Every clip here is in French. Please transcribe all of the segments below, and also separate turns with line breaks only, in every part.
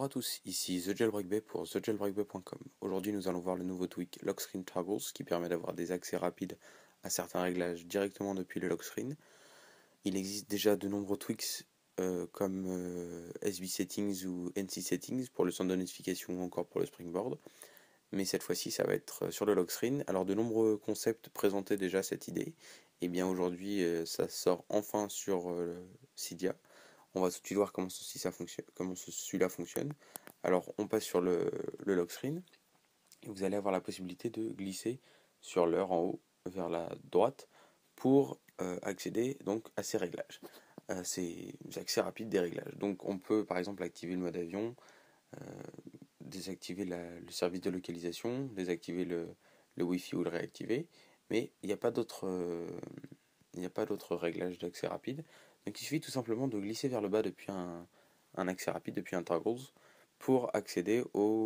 Bonjour à tous, ici TheJailbreakBay pour TheJailbreakBay.com. Aujourd'hui nous allons voir le nouveau tweak Lock Screen Toggles qui permet d'avoir des accès rapides à certains réglages directement depuis le lock screen. Il existe déjà de nombreux tweaks comme SB Settings ou NC Settings pour le centre de notification ou encore pour le Springboard. Mais cette fois-ci ça va être sur le lock screen. Alors de nombreux concepts présentaient déjà cette idée. Et bien aujourd'hui ça sort enfin sur Cydia. On va tout de suite voir comment celui-là fonctionne. Alors on passe sur le lock screen et vous allez avoir la possibilité de glisser sur l'heure en haut vers la droite pour accéder donc à ces réglages, ces accès rapides des réglages. Donc on peut par exemple activer le mode avion, désactiver le service de localisation, désactiver le Wi-Fi ou le réactiver, mais il n'y a pas d'autres réglages d'accès rapide. Donc il suffit tout simplement de glisser vers le bas depuis un accès rapide, depuis un toggles, pour accéder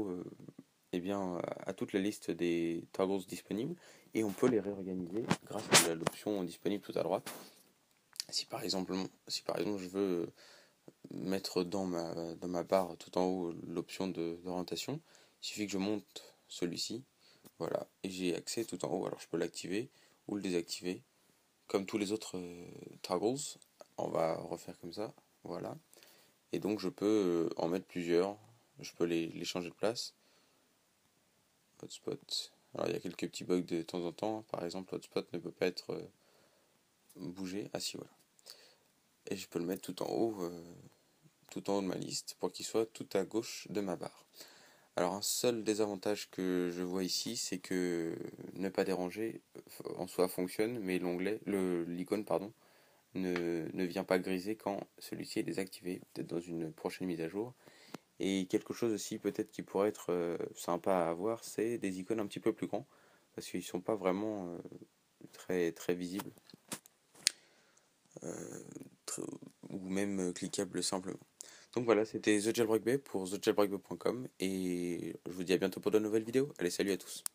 à toute la liste des toggles disponibles, et on peut les réorganiser grâce à l'option disponible tout à droite. Si par exemple je veux mettre dans ma barre tout en haut l'option d'orientation, il suffit que je monte celui-ci, voilà, et j'ai accès tout en haut. Alors je peux l'activer ou le désactiver comme tous les autres toggles. On va refaire comme ça, voilà. Et donc je peux en mettre plusieurs, je peux les changer de place. Hotspot, alors il y a quelques petits bugs de temps en temps, par exemple hotspot ne peut pas être bougé, ah si, voilà. Et je peux le mettre tout en haut de ma liste pour qu'il soit tout à gauche de ma barre. Alors un seul désavantage que je vois ici, c'est que ne pas déranger en soi fonctionne, mais l'icône ne vient pas griser quand celui-ci est désactivé, peut-être dans une prochaine mise à jour. Et quelque chose aussi peut-être qui pourrait être sympa à avoir, c'est des icônes un petit peu plus grands, parce qu'ils ne sont pas vraiment très, très visibles, ou même cliquables simplement. Donc voilà, c'était TheJailbreakBay pour TheJailbreakBay.com, et je vous dis à bientôt pour de nouvelles vidéos. Allez, salut à tous.